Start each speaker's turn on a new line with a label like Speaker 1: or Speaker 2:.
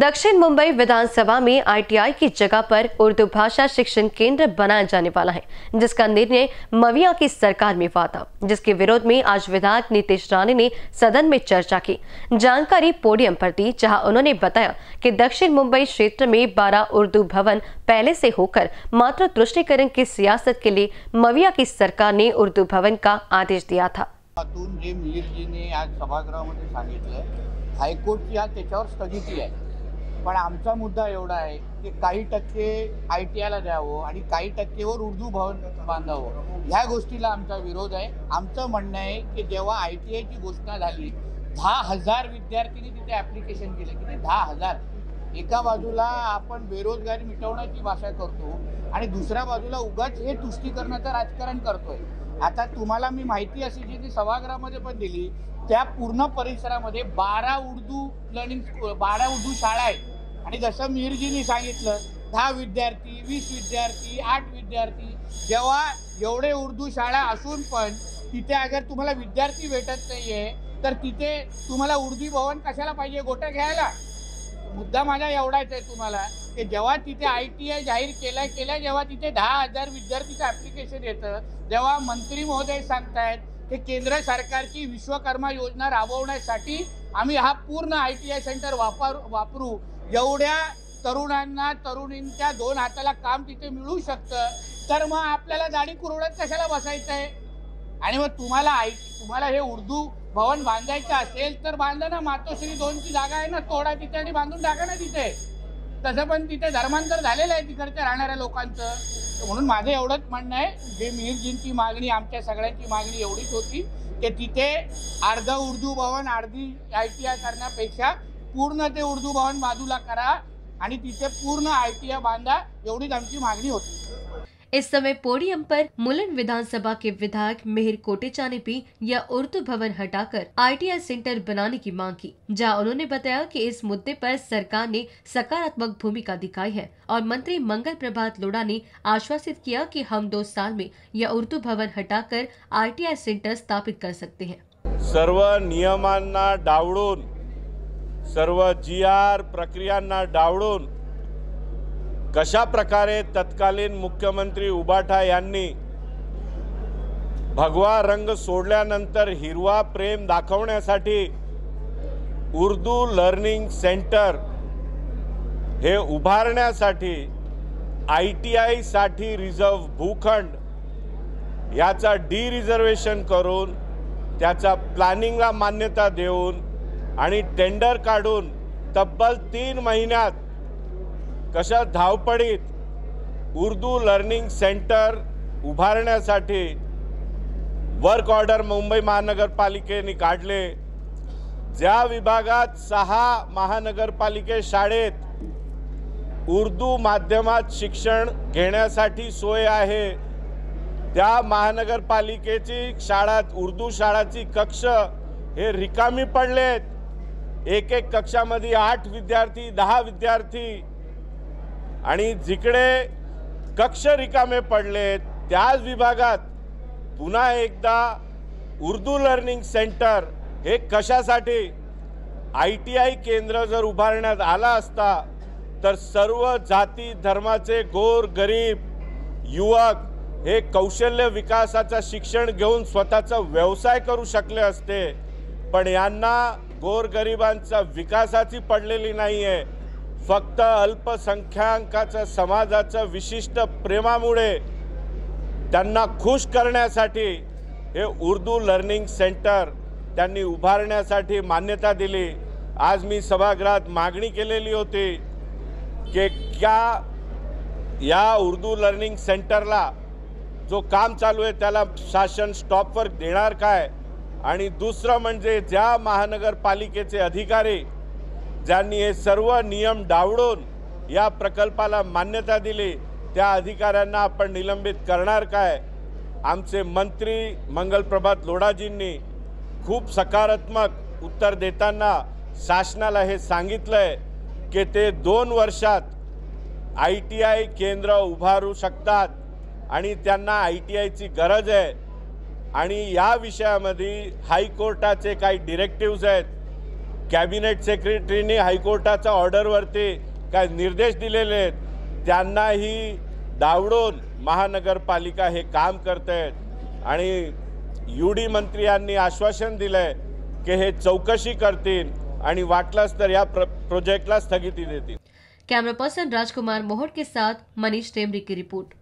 Speaker 1: दक्षिण मुंबई विधानसभा में आईटीआई की जगह पर उर्दू भाषा शिक्षण केंद्र बनाया जाने वाला है, जिसका निर्णय मविया की सरकार में हुआ था, जिसके विरोध में आज विधायक नीतीश राणे ने सदन में चर्चा की। जानकारी पोडियम पर दी, जहां उन्होंने बताया कि दक्षिण मुंबई क्षेत्र में 12 उर्दू भवन पहले से होकर मात्र तुष्टीकरण की सियासत के लिए मविया की सरकार ने उर्दू भवन का आदेश दिया था।
Speaker 2: जे मिहिरजींनी आज सभागृहामध्ये सांगितलं, हायकोर्टची आज त्याच्यावर स्थगिती आहे, पण आमचा मुद्दा एवढा आहे की काही टक्के आयटीआयला द्यावं आणि काही टक्केवर उर्दू भवन बांधावं। ह्या गोष्टीला आमचा विरोध आहे। आमचं म्हणणं आहे की जेव्हा आयटीआयची घोषणा झाली, 10,000 विद्यार्थ्यांनी तिथे ॲप्लिकेशन केले। किती 10,000? एका बाजूला आपण बेरोजगारी मिटवण्याची भाषा करतो आणि दुसऱ्या बाजूला उगाच हे तुष्टीकरणाचं राजकारण करतोय। आता तुम्हाला मी माहिती अशी जी सभागृहामध्ये पण दिली, त्या पूर्ण परिसरामध्ये 12 उर्दू लर्निंग 12 उर्दू शाळा आहेत आणि जसं मिहिरजींनी सांगितलं 10 विद्यार्थी 20 विद्यार्थी 8 विद्यार्थी, जेव्हा एवढे उर्दू शाळा असून पण तिथे अगर तुम्हाला विद्यार्थी भेटत नाहीये तर तिथे तुम्हाला उर्दू भवन कशाला पाहिजे गोट्या घ्यायला? मुद्दा माझा एवढाच आहे तुम्हाला की जेव्हा तिथे आयटीआय जाहीर केल्या जेव्हा तिथे 10,000 विद्यार्थीचं ॲप्लिकेशन येतं, जेव्हा मंत्री महोदय सांगतायत की केंद्र सरकारची विश्वकर्मा योजना राबवण्यासाठी आम्ही हा पूर्ण आयटीआय सेंटर वापरू, एवढ्या तरुणांना तरुणींच्या 2 हाताला काम तिथे मिळू शकतं, तर मग आपल्याला दाढी कुरवडत कशाला बसायचं आहे? आणि मग तुम्हाला हे उर्दू भवन बांधायचं असेल तर बांधा ना, मातोश्री 2ची जागा आहे ना, तोडा तिथे आणि बांधून टाका ना तिथे। तसं पण तिथे धर्मांतर झालेलं आहे तिकडच्या राहणाऱ्या लोकांचं। म्हणून माझं एवढंच म्हणणं आहे, जे मिहिरजींची मागणी आमच्या सगळ्यांची मागणी एवढीच होती की तिथे अर्ध उर्दू भवन अर्धी आयटीआय करण्यापेक्षा पूर्ण ते उर्दू भवन बाजूला करा आणि तिथे पूर्ण आयटीआय बांधा, एवढीच आमची मागणी होती।
Speaker 1: इस समय पोडियम पर मुलन विधानसभा के विधायक मिहिर कोटेचा ने भी यह उर्दू भवन हटाकर आईटीआई सेंटर बनाने की मांग की, जहां उन्होंने बताया कि इस मुद्दे पर सरकार ने सकारात्मक भूमिका दिखाई है और मंत्री मंगल प्रभात लोढ़ा ने आश्वासित किया कि हम 2 साल में यह उर्दू भवन हटाकर आईटीआई सेंटर स्थापित कर सकते हैं।
Speaker 3: सर्व नियमांना डावळून, सर्व जीआर प्रक्रियांना डावळून कशा प्रकारे तत्कालीन मुख्यमंत्री उबाठा यांनी भगवा रंग सोडल्यानंतर हिरवा प्रेम दाखवण्यासाठी उर्दू लर्निंग सेंटर हे उभारण्यासाठी आयटीआय साठी रिझर्व भूखंड याचा डी रिझर्वेशन करून त्याचा प्लॅनिंगला मान्यता देऊन आणि टेंडर काढून तब्बल 3 महिन्यात कशा धावपळीत उर्दू लर्निंग सेंटर उभारण्यासाठी वर्क ऑर्डर मुंबई महानगरपालिकेने काढले। ज्या विभागात 6 महानगरपालिके शाळेत उर्दू माध्यमात शिक्षण घेण्यासाठी सोय आहे, त्या महानगरपालिकेची शाळात उर्दू शाळाची कक्ष हे रिकामी पडलेत। एक कक्षामध्ये 8 विद्यार्थी 10 विद्यार्थी आणि जिकडे कक्ष रिकामे पडलेत त्याच विभागात पुन्हा एकदा उर्दू लर्निंग सेंटर हे कशासाठी? आयटीआय केंद्र जर उभारण्यात आला असता तर सर्व जाती धर्माचे गोर गरीब युवक हे कौशल्य विकासाचा शिक्षण घेऊन स्वतःचा व्यवसाय करू शकले असते, पण यांना गोरगरिबांचा विकासाची पडलेली नाहीये। फक्त अल्पसंख्याकांच्या समाजाच्या विशिष्ट प्रेमामुळे त्यांना खुश करण्यासाठी हे उर्दू लर्निंग सेंटर त्यांनी उभारण्यासाठी मान्यता दिली। आज मी सभागृहात मागणी केलेली होती की क्या या उर्दू लर्निंग सेंटरला जो काम चालू आहे त्याला शासन स्टॉपवर देणार काय? आणि दुसरं म्हणजे ज्या महानगरपालिकेचे अधिकारी ज्यांनी हे सर्व नियम डावळून या प्रकल्पाला मान्यता दिली, त्या अधिकाऱ्यांना आपण निलंबित करणार काय? आमचे मंत्री मंगल प्रभात लोढ़ाजींनी खूप सकारात्मक उत्तर देताना शासनाला हे सांगितलंय की ते 2 वर्षात आयटीआय केंद्र उभारू शकतात आणि त्यांना आयटीआयची गरज आहे आणि या विषयामध्ये हायकोर्टाचे काही डायरेक्टिव्स आहेत कॅबिनेट सेक्रेटरीनी हायकोर्टाच्या ऑर्डरवरती काय निर्देश दिलेले आहेत त्यांनाही डावडून महानगरपालिका हे काम करते आणि UD मंत्री यांनी आश्वासन दिलंय की हे चौकशी करतील आणि वाटलंच तर या प्रोजेक्टला स्थगिती देतील।
Speaker 1: कैमरा पर्सन राजकुमार मोहट के साथ मनीष टेमरी की रिपोर्ट।